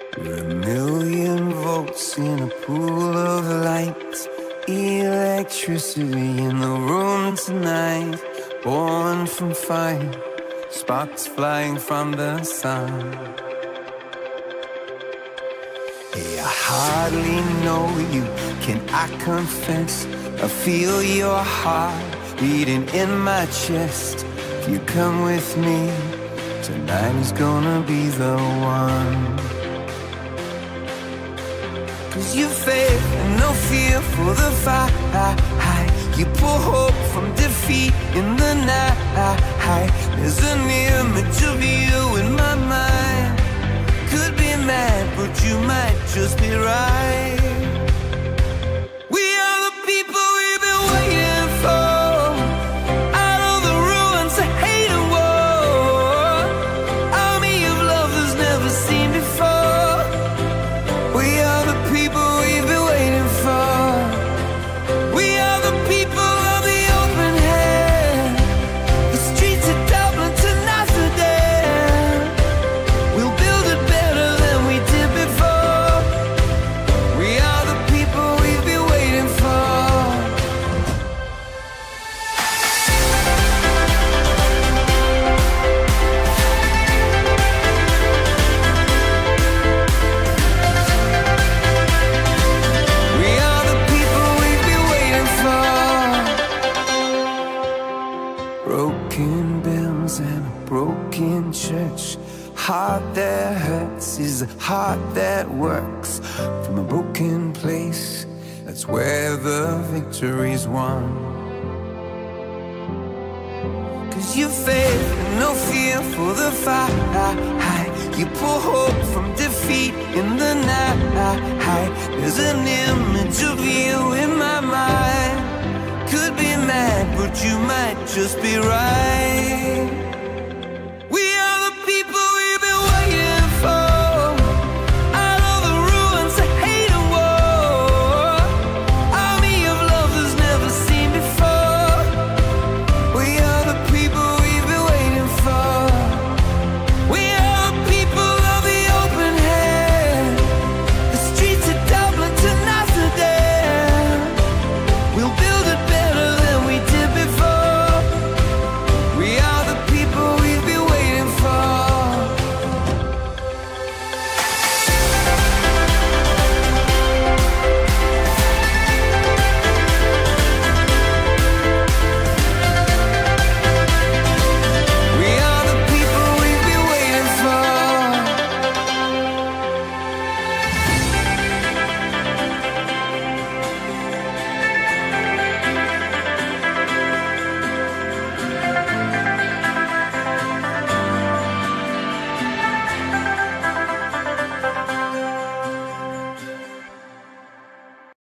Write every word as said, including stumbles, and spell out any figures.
We're a million volts in a pool of light, electricity in the room tonight. Born from fire, sparks flying from the sun. Hey, I hardly know you, can I confess? I feel your heart beating in my chest. If you come with me, tonight is gonna be the one. Cause you faith and no fear for the fight. You pull hope from defeat in the night. There's an image of you in my mind. Could be mad, but you might just be right. We are the people we've been waiting for. Out of the ruins of hate and war, army of love that's never seen before. We are the people we've been waiting for. We are the people of the open hand. The streets of Dublin to Amsterdam. We'll build it better than we did before. We are the people we've been waiting for. We are the people we've been waiting for. Broken bells and a broken church. Heart that hurts is a heart that works. From a broken place, that's where the victory's won. Cause you faith and no fear for the fight. You pull hope from defeat in the night. There's an image of you in my mind. Could be mad, but you might just be right.